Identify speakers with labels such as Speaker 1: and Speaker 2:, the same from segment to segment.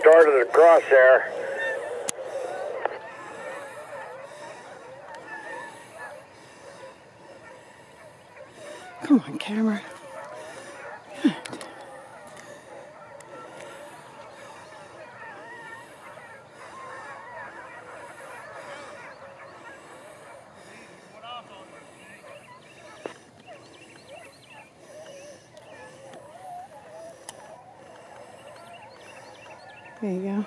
Speaker 1: Darted across there.
Speaker 2: Come on, camera. Good. There you go.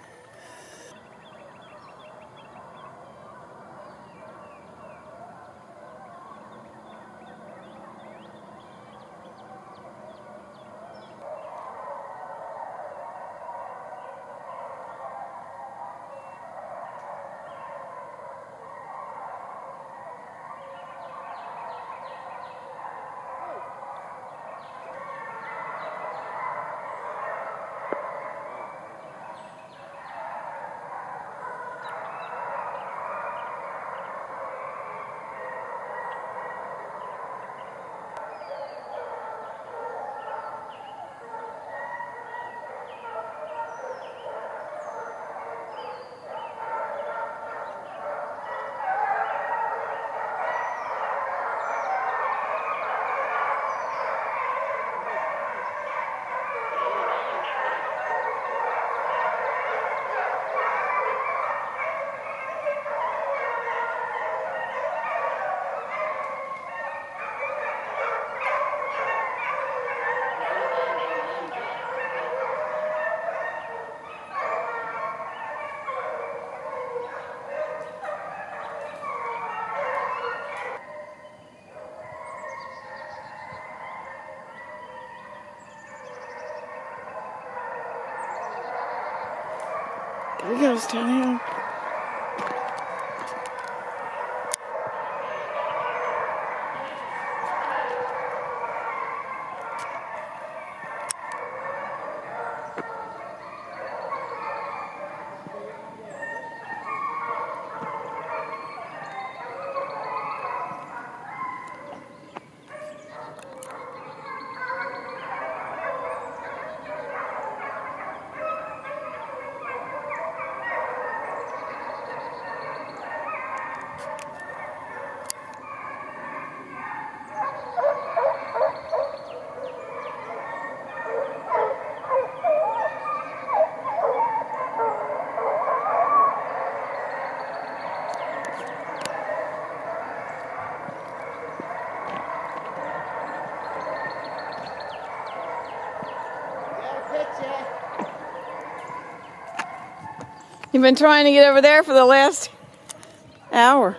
Speaker 2: There he goes, Tony. You've been trying to get over there for the last hour.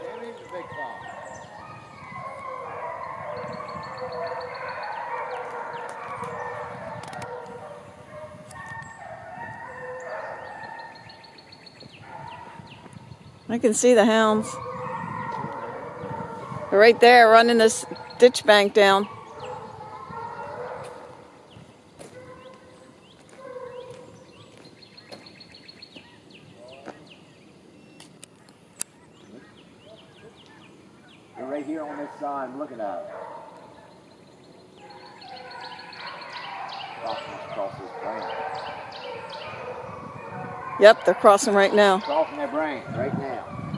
Speaker 2: I can see the hounds. They're right there running this ditch bank down.
Speaker 3: They're right here on this side. I'm looking at it. Cross his brain.
Speaker 2: Yep, they're crossing right now.
Speaker 3: Crossing their brain right now.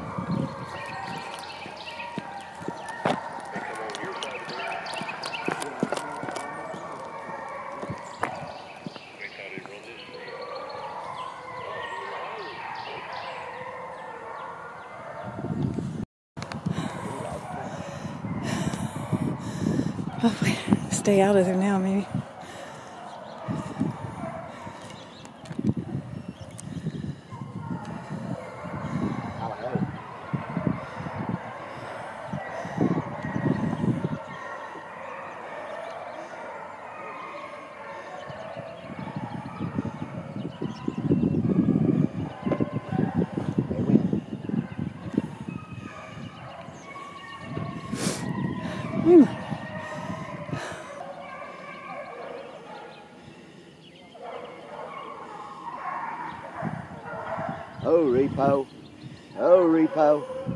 Speaker 2: Hopefully, stay out of there now, maybe.
Speaker 3: Oh, repo. Oh, repo.